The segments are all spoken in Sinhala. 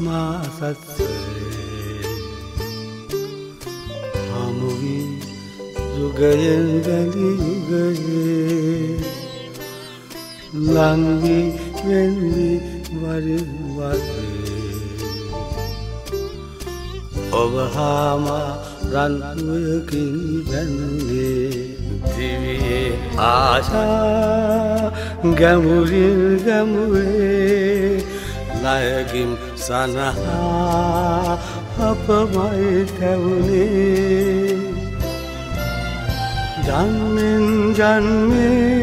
මාසත්සේ හමුවී යුගයෙන් වැඳි යුගයේ ලංවී වෙන්වි වරින් වරේ ඔබ හාමා රන්පුයකින් බැඳුනේ දිවියේ ආශා ගැමුරින් ගැමුරේ ලයකින් සනහා අපමයි තැවුනේ ජන්මෙන් ජන්මේ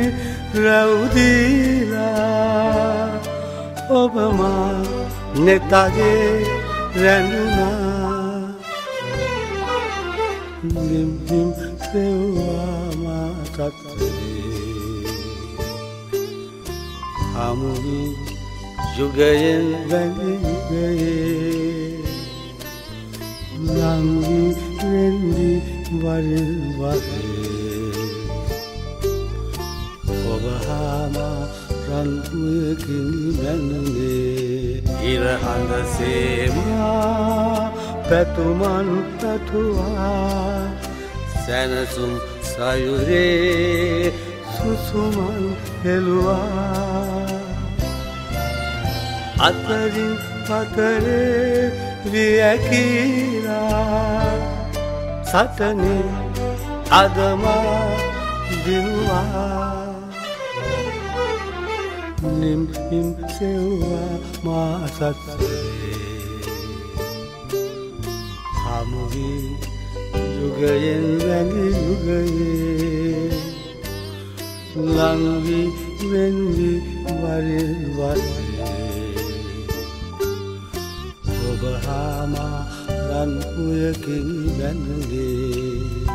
රැවුදීලා ඔබමා නෙතගේ රැඳුනා ලිම්හිම් සෙව්වා මාසත්සේ හමුවී යුගයෙන් වැඳි යුගයේ ලංවී වෙන්වි වරින් වරේ ඔබ හාමා රන්පුයකින් බැඳුනේ ඉර හඳ සේමා පැතුමන් පැතුවා සැනසුම් සයුරේ සුසුමන් හෙළුවා අතරින් පතරේ වියකීලා සටනේ අදමා දිනුවා නිම්හිම් සෙව්වා මාසත්සේ හමුවී යුගයෙන් වැඳි යුගයේ ලංවී වෙන්වි වරින් වරේ ඔබ හාමා රන්පුයකින් බැඳුනේ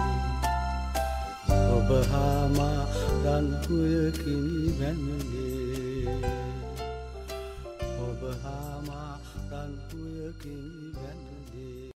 ඔබ හාමා රන්පුයකින් බැඳුනේ ඔබ හාමා රන්පුයකින් බැඳුනේ